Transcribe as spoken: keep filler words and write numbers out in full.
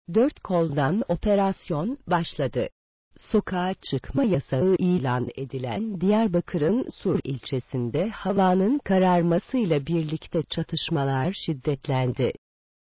Dört koldan operasyon başladı. Sokağa çıkma yasağı ilan edilen Diyarbakır'ın Sur ilçesinde havanın kararmasıyla birlikte çatışmalar şiddetlendi.